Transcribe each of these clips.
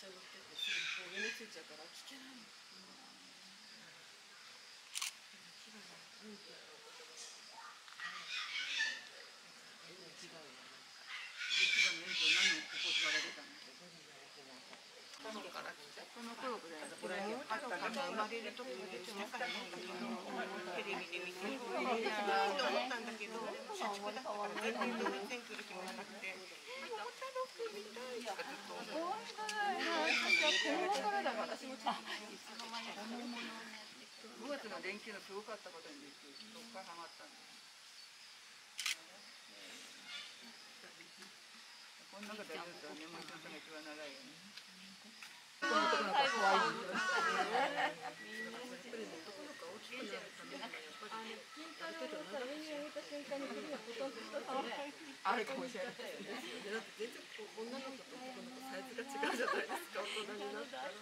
しゃぶっててすぐ上についちゃうから危険なの。この頃ぐらい生まれる時にテレビで見ていいと思ったんだけど、社畜だったから全然動物園来る気もなくて、桃太郎くん見たいとかずっと思って。子供からだから私もちょっといつの間にか5月の連休のすごかったことにどっかハマったんです。この中でずっと眠い人が一番長いよね。この男の子可愛い。あるかもしれないですね。だって全然女の子と男の子サイズが違うじゃないですか。大人になったら。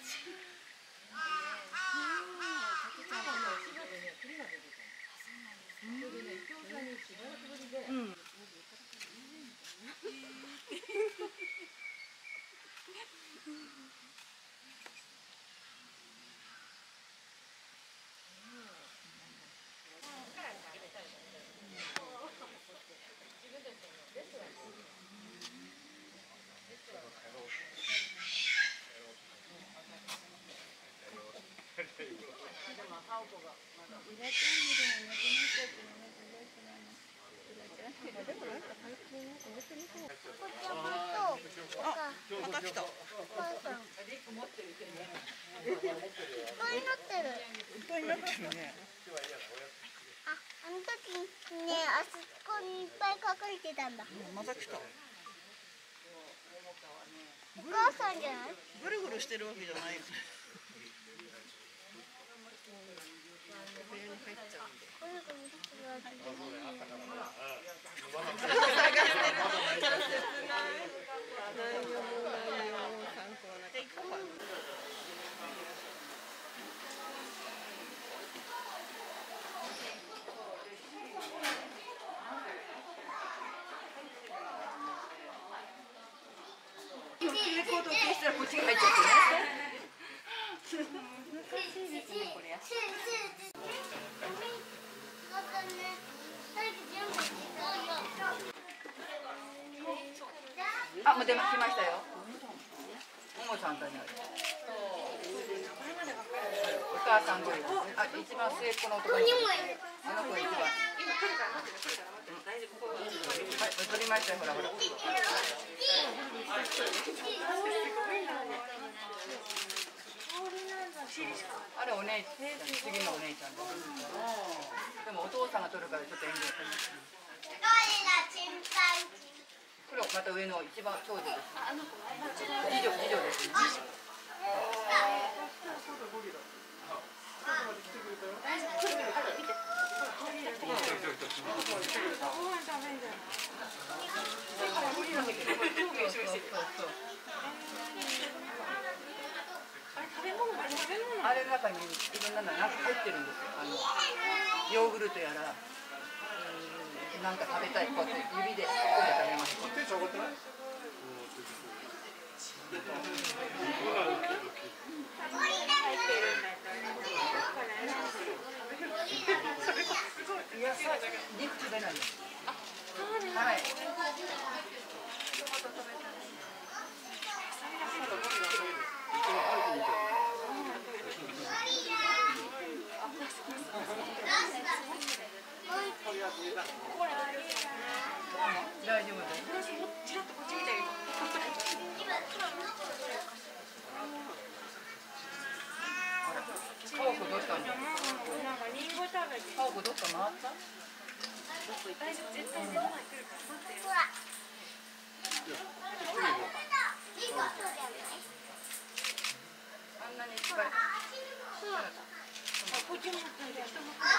また来た。いっぱいになってるね。 あの時ね、あそこにいっぱい隠れてたんだ。 また来た。 お母さんじゃない？ ぐるぐるしてるわけじゃないよ。部屋に入っちゃうんで。 ぐるぐるしてるわけじゃないよ。 参考な。じゃあ行こうか。レコード消したらこっちが入っちゃってね。難しいですねこれ。あ、もう出ま来ましたよ。ももさんとにある。お母さんといる。あ、一番末っ子の男の子。あの子一番。はい、撮りましたよ、ほらほら。あれお姉ちゃん、次のお姉ちゃんです。でもお父さんが撮るからちょっと遠慮してます。これまた上の一番長女です。次女ですね。あれの中にいろんなのなんか入ってるんですよ。ヨーグルトやらなんか食べたいこうやって指でこうやって食べます。肉食べないです。はい。大丈夫です。ちらっとこっち見てる。カオコどうしたの？なんかリンゴ食べて。カオコどっか回った？大丈夫、絶対目の前来るから待ってよ。ほら。あんなにいっぱい。こっちも人も来る。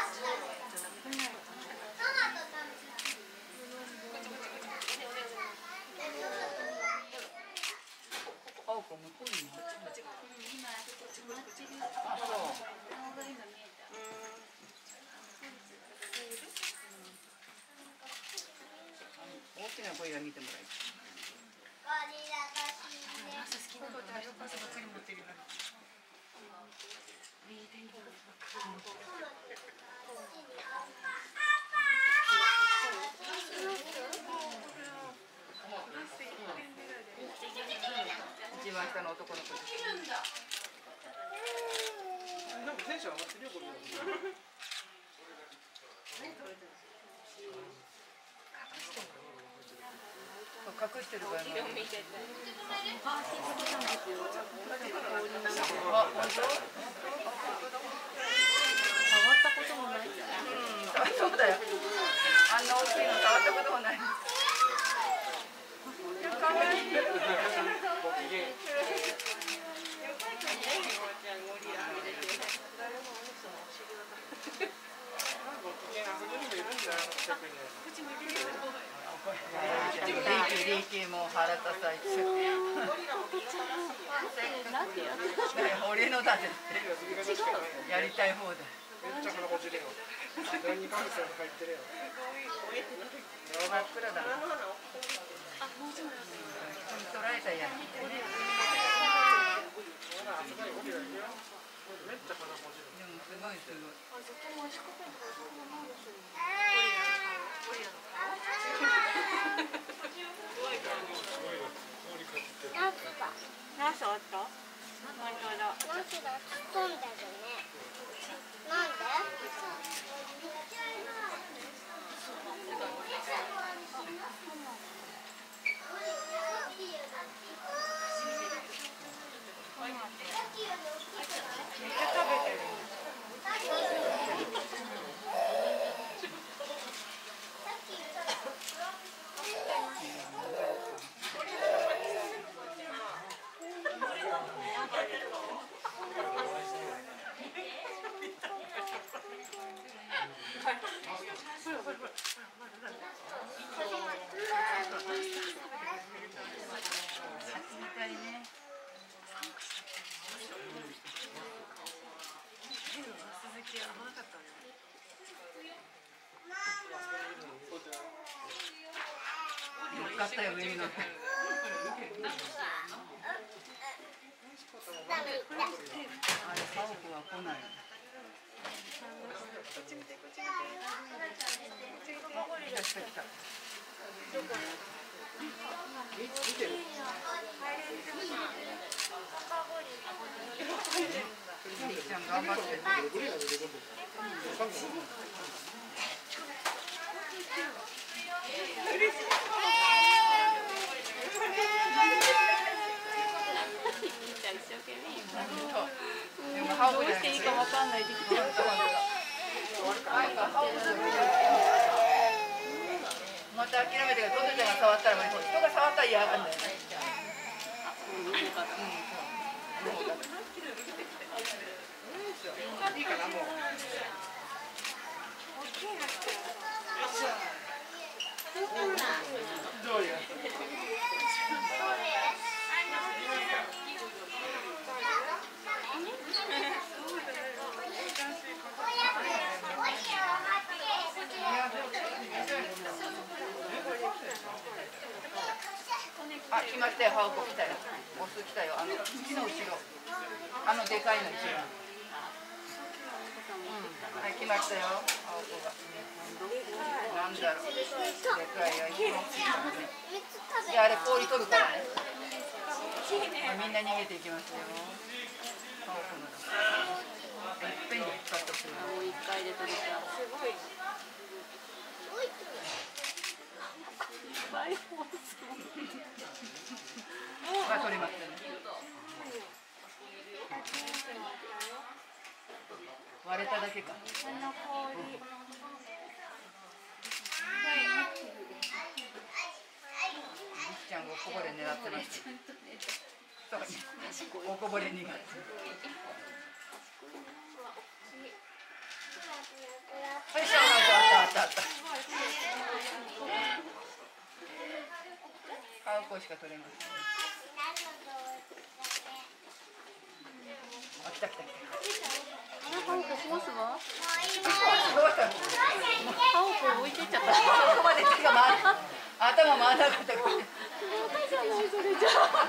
あおこ向こうにも。あ、そう。大きな声が見てもらいたい。 中の男の子です。 なんかテンション上がってるよこれ。 隠してる場合もある。あ、本当？ 触ったこともないじゃん。 そうだよ。あんな大きいの触ったこともない。かわいい。 ご機嫌。 リキも腹立たい。俺のだぜ。やりたい方だ。 めっちゃ腹こじれよ。何カムセ入ってるよ。 真っ暗だ。捉えたやん。 めっちゃ腹こじれ。 でもすごいすごい。 ナスあった？本当だ。 ナスが突っ込んでるね。なんで？ めっちゃ食べてる。 よかったよ、上に乗って。あれ、サオコは来ない。リキちゃん頑張って。 どうしていいかわかんないできてる。 また諦めてトトちゃんが触ったら、人が触ったら嫌がるんだよね。いいかな、もう。どういう。あ、来ましたよ、ハオコ来たよ。オス来たよ。木の後ろ。でかいの一番。はい、来ましたよ、ハオコが。なんだろう。でかいよ、一番大きいからね。で、あれ氷取るからね。みんな逃げていきますよ。ハオコの。いっぺんに引っ張ってくる。 もう一回で取れた。すごい。 が取りましたね。割れただけか。りきちゃんがおこぼれ狙ってます。そう、おこぼれ苦手。はい、あった。ハオコしか取れません。あ、来た。 ハオコ壊すわ。 どうしたの？ ハオコ置いてっちゃった。 そこまで手が回る。頭回らなかったから。 バカじゃないそれじゃ。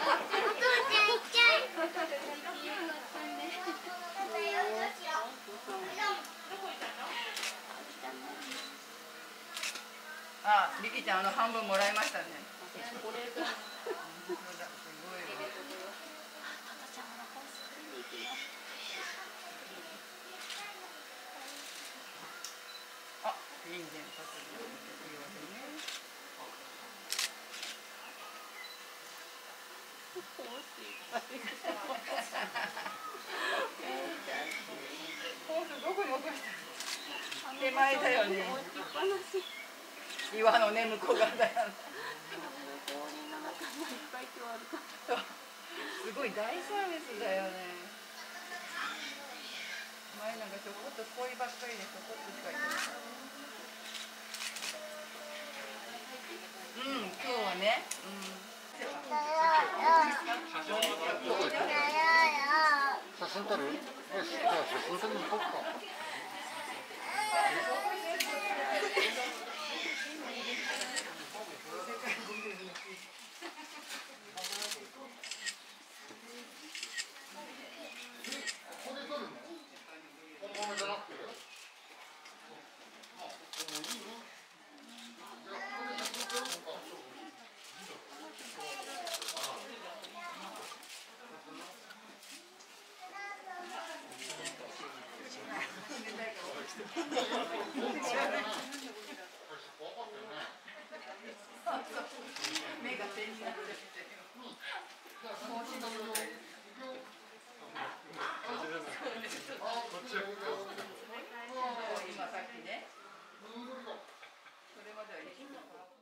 あ、リキちゃん半分もらいましたね。 これが。 すごいわ。 人間パズルというわけね。どこに落としたの？手前だよね。岩のね向こう側だよね。 氷の中にいっぱい今日あるから。 すごい大サービスだよね。前なんかちょこっと氷ばっかりでちょこっとしか行ってなかった。今日はね。 写真撮る？よし、じゃあ写真撮りに行こうか。 目が点になっちゃって。今さっきね。それまでは一緒だった。